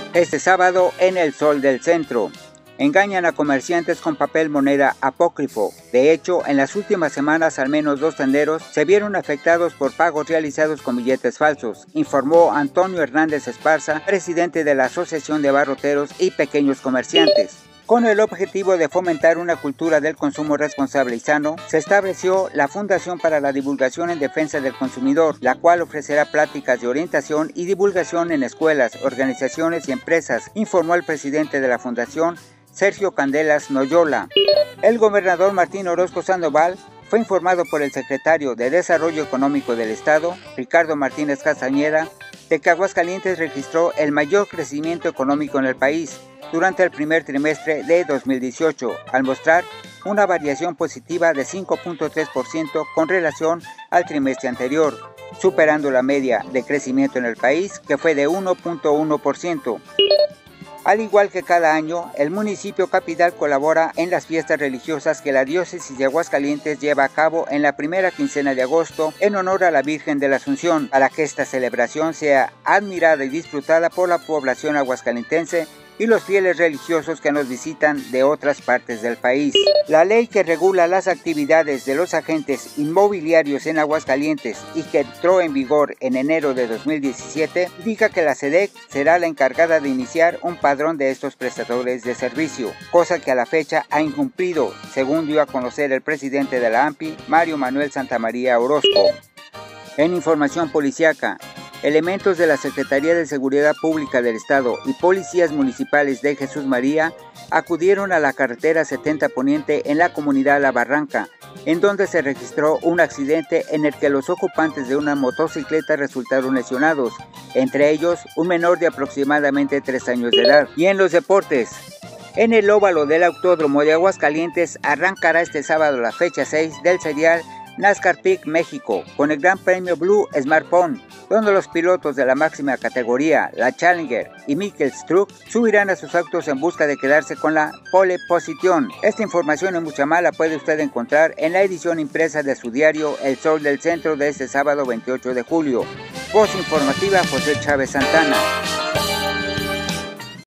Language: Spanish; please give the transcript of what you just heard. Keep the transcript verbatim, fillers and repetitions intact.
Este sábado en El Sol del Centro. Engañan a comerciantes con papel moneda apócrifo. De hecho, en las últimas semanas al menos dos tenderos se vieron afectados por pagos realizados con billetes falsos, informó Antonio Hernández Esparza, presidente de la Asociación de Abarroteros y Pequeños Comerciantes. Con el objetivo de fomentar una cultura del consumo responsable y sano, se estableció la Fundación para la Divulgación en Defensa del Consumidor, la cual ofrecerá pláticas de orientación y divulgación en escuelas, organizaciones y empresas, informó el presidente de la Fundación, Sergio Candelas Noyola. El gobernador Martín Orozco Sandoval fue informado por el secretario de Desarrollo Económico del Estado, Ricardo Martínez Castañeda, de que Aguascalientes registró el mayor crecimiento económico en el país durante el primer trimestre de dos mil dieciocho, al mostrar una variación positiva de cinco punto tres por ciento con relación al trimestre anterior, superando la media de crecimiento en el país, que fue de uno punto uno por ciento. Al igual que cada año, el municipio capital colabora en las fiestas religiosas que la diócesis de Aguascalientes lleva a cabo en la primera quincena de agosto en honor a la Virgen de la Asunción, para que esta celebración sea admirada y disfrutada por la población aguascalentense y los fieles religiosos que nos visitan de otras partes del país. La ley que regula las actividades de los agentes inmobiliarios en Aguascalientes y que entró en vigor en enero de dos mil diecisiete indica que la SEDEC será la encargada de iniciar un padrón de estos prestadores de servicio, cosa que a la fecha ha incumplido, según dio a conocer el presidente de la AMPI, Mario Manuel Santamaría Orozco. En información policiaca, elementos de la Secretaría de Seguridad Pública del Estado y policías municipales de Jesús María acudieron a la carretera setenta Poniente en la comunidad La Barranca, en donde se registró un accidente en el que los ocupantes de una motocicleta resultaron lesionados, entre ellos un menor de aproximadamente tres años de edad. Y en los deportes, en el óvalo del Autódromo de Aguascalientes arrancará este sábado la fecha seis del serial NASCAR Peak México, con el Gran Premio Blue Smartphone, donde los pilotos de la máxima categoría, la Challenger y Michaels Truck, subirán a sus autos en busca de quedarse con la pole posición. Esta información y mucha más la puede usted encontrar en la edición impresa de su diario El Sol del Centro de este sábado veintiocho de julio. Voz informativa José Chávez Santana.